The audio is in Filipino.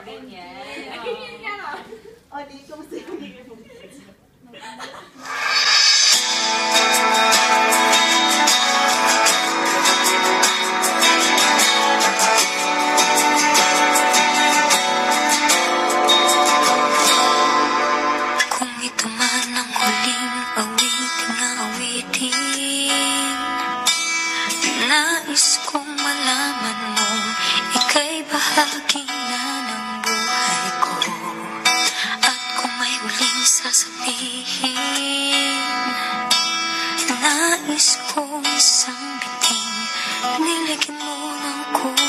ganyan. Ganyan ka na. O, dito mo sa'yo. Kung ito man ang huling awiting, nais kong malaman mong ika'y bahagi na ng buhay ko. At kung may huling sasabihin, nais kong isang biting nilagyan mo ng kulay.